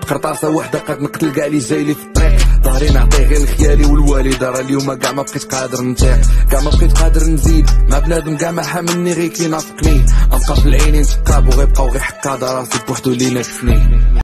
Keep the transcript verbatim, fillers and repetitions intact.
قرطاسه وحده قد نقتل كاع اللي جاي لي في الطريق. ظهري نعطيه غير لخيالي والوالده، راه اليوم كاع ما بقيت قادر نطيق، كاع ما بقيت قادر نزيد مع بنادم كاع ما حاملني غير كي نافقني. ابقى في العينين تقاب وغيبقاو غير حكا راسي بوحدو اللي نافسني.